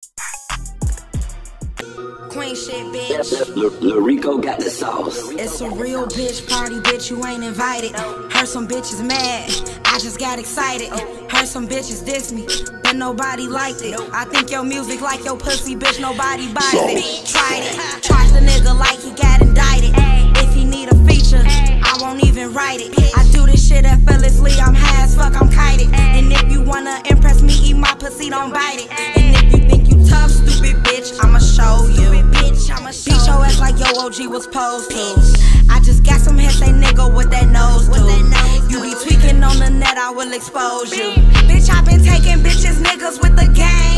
Queen shit, bitch. Larico got the sauce. It's a real bitch party, bitch, you ain't invited. Heard some bitches mad, I just got excited. Heard some bitches diss me, but nobody liked it. I think your music like your pussy, bitch, nobody buys it. Tried it, charged the nigga like he got indicted. If he need a feature, I won't even write it. I do this shit effortlessly, I'm high as fuck, I'm kited. And if you wanna impress me, eat my pussy, don't bite it. And if you think you tough, stupid bitch, I'ma show you. Beat your ass like your OG was posed to. I just got some head, say nigga with that nose to. You be tweaking on the net, I will expose you. Bitch, I been taking bitches, niggas with the gang.